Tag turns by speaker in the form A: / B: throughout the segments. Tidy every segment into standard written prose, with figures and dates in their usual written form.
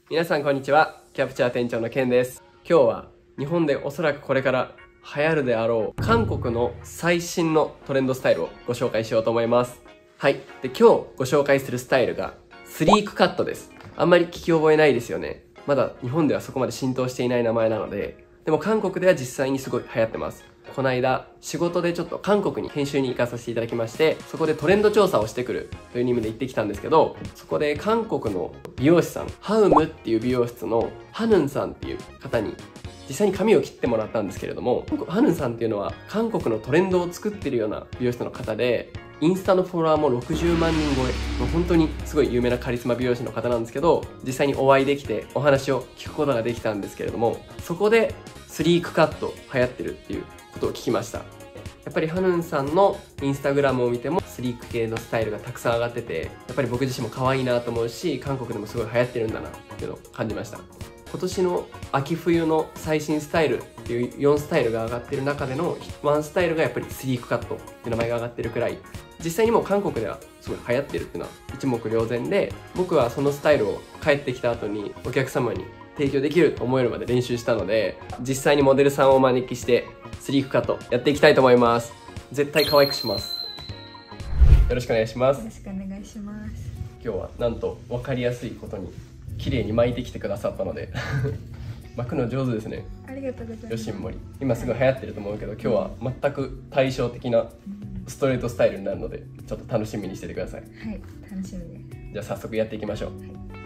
A: 皆さんこんにちは。キャプチャー店長のケンです。今日は日本でおそらくこれから流行るであろう韓国の最新のトレンドスタイルをご紹介しようと思います。はい。で、今日ご紹介するスタイルがスリークカットです。あんまり聞き覚えないですよね。まだ日本ではそこまで浸透していない名前なので、でも韓国では実際にすごい流行ってます。この間、仕事でちょっと韓国に研修に行かさせていただきまして、そこでトレンド調査をしてくるという意味で行ってきたんですけど、そこで韓国の美容師さん、ハウムっていう美容室のハヌンさんっていう方に実際に髪を切ってもらったんですけれども、ハヌンさんっていうのは韓国のトレンドを作ってるような美容室の方で、インスタのフォロワーも60万人超え、もう本当にすごい有名なカリスマ美容師の方なんですけど、実際にお会いできてお話を聞くことができたんですけれども、そこでスリークカット流行ってるっていうことを聞きました。やっぱりハヌンさんのインスタグラムを見てもスリーク系のスタイルがたくさん上がってて、やっぱり僕自身も可愛いなと思うし、韓国でもすごい流行ってるんだなっていうのを感じました。今年の秋冬の最新スタイルっていう4スタイルが上がってる中での1スタイルがやっぱりスリークカットっていう名前が上がってるくらい、実際にもう韓国ではすごい流行ってるっていうのは一目瞭然で、僕はそのスタイルを帰ってきた後にお客様に提供できると思えるまで練習したので、実際にモデルさんをお招きしてスリークカットやっていきたいと思います。絶対可愛くします。よろしくお願いします。
B: よろしくお願いします。
A: 今日はなんと分かりやすいことに綺麗に巻いてきてくださったので巻くの上手ですね。
B: ありがとうございます。
A: よしんもり、今すごい流行ってると思うけど、今日は全く対照的なストレートスタイルになるので、ちょっと楽しみにしててください。
B: はい、楽しみです。
A: じゃあ早速やっていきましょう。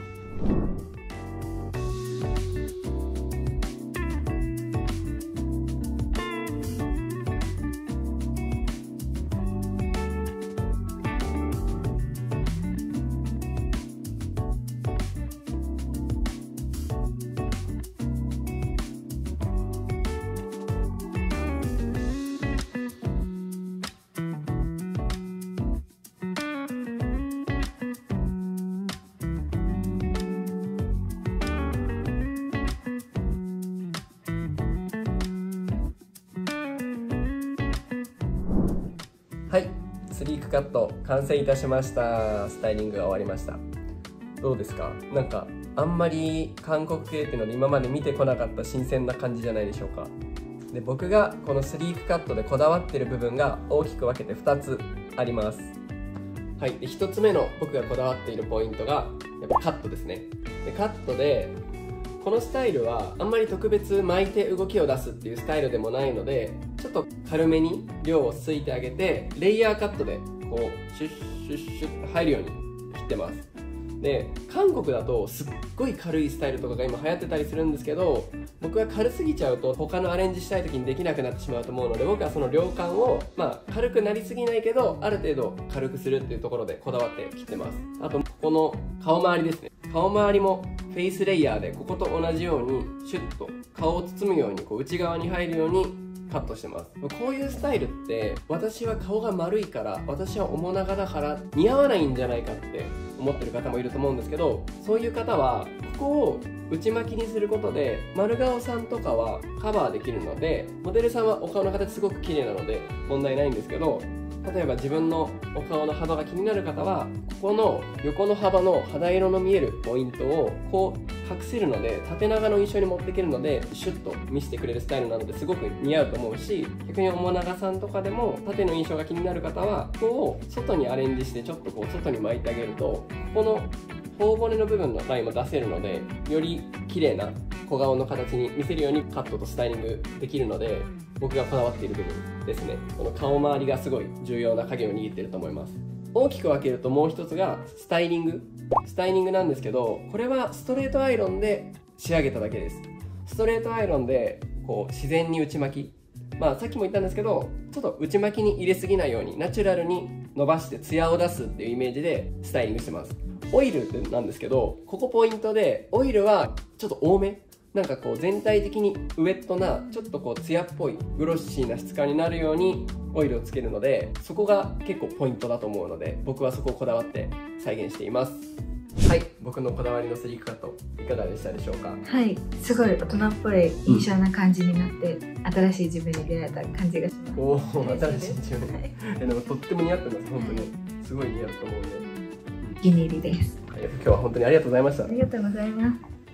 A: はい、スリークカット完成いたしました。スタイリングが終わりました。どうですか？なんかあんまり韓国系っていうので今まで見てこなかった新鮮な感じじゃないでしょうか。で、僕がこのスリークカットでこだわってる部分が大きく分けて2つあります。はい、で1つ目の僕がこだわっているポイントがやっぱカットですね。で、カットでこのスタイルはあんまり特別巻いて動きを出すっていうスタイルでもないので、ちょっと軽めに量をすいてあげて、レイヤーカットでこうシュッシュッシュッと入るように切ってます。で、韓国だとすっごい軽いスタイルとかが今流行ってたりするんですけど、僕は軽すぎちゃうと他のアレンジしたい時にできなくなってしまうと思うので、僕はその量感を軽くなりすぎないけどある程度軽くするっていうところでこだわって切ってます。あとここの顔周りですね。顔周りもフェイスレイヤーでここと同じようにシュッと顔を包むようにこう内側に入るようにカットしてます。こういうスタイルって私は顔が丸いから、私は面長だから似合わないんじゃないかって思ってる方もいると思うんですけど、そういう方はここを内巻きにすることで丸顔さんとかはカバーできるので、モデルさんはお顔の形すごく綺麗なので問題ないんですけど、例えば自分のお顔の幅が気になる方はここの横の幅の肌色の見えるポイントをこう隠せるので、縦長の印象に持っていけるのでシュッと見せてくれるスタイルなのですごく似合うと思うし、逆に面長さんとかでも縦の印象が気になる方はここを外にアレンジしてちょっとこう外に巻いてあげると、ここの頬骨の部分のラインも出せるので、より綺麗な小顔の形に見せるようにカットとスタイリングできるので、僕がこだわっている部分ですね。この顔周りがすごい重要な影を握っていると思います。大きく分けるともう一つがスタイリングなんですけど、これはストレートアイロンで仕上げただけです。ストレートアイロンでこう自然に内巻き、さっきも言ったんですけど、ちょっと内巻きに入れすぎないようにナチュラルに伸ばしてツヤを出すっていうイメージでスタイリングしてます。オイルなんですけど、ここポイントで、オイルはちょっと多め、なんかこう全体的にウェットなちょっとこうツヤっぽいグロッシーな質感になるようにオイルをつけるので、そこが結構ポイントだと思うので、僕はそこをこだわって再現しています。はい、僕のこだわりのスリークカットいかがでしたでしょうか？
B: はい、すごい大人っぽい印象な感じになって、新しい自分に出会えた感じがします。
A: おお、新しい自分、
B: はい、
A: でもとっても似合ってます。本当にすごい似合うと思うんで、
B: お気に入りです。
A: 今日は本当にありがとうございました。
B: ありがとうございます。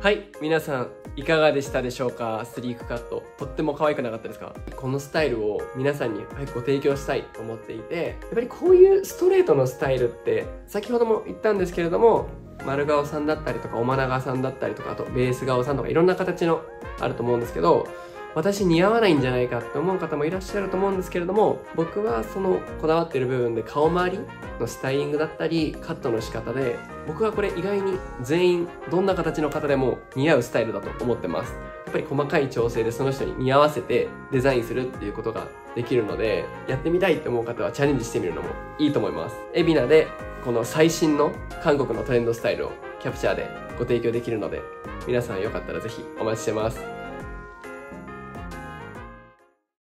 A: はい、皆さんいかがでしたでしょうか。スリークカットとっても可愛くなかったですか。このスタイルを皆さんに早くご提供したいと思っていて、やっぱりこういうストレートのスタイルって先ほども言ったんですけれども、丸顔さんだったりとかおまながさんだったりとか、あとベース顔さんとかいろんな形のあると思うんですけど、私似合わないんじゃないかって思う方もいらっしゃると思うんですけれども、僕はそのこだわってる部分で顔周りのスタイリングだったりカットの仕方で、僕はこれ意外に全員どんな形の方でも似合うスタイルだと思ってます。やっぱり細かい調整でその人に似合わせてデザインするっていうことができるので、やってみたいって思う方はチャレンジしてみるのもいいと思います。海老名でこの最新の韓国のトレンドスタイルをキャプチャーでご提供できるので、皆さんよかったらぜひお待ちしてます。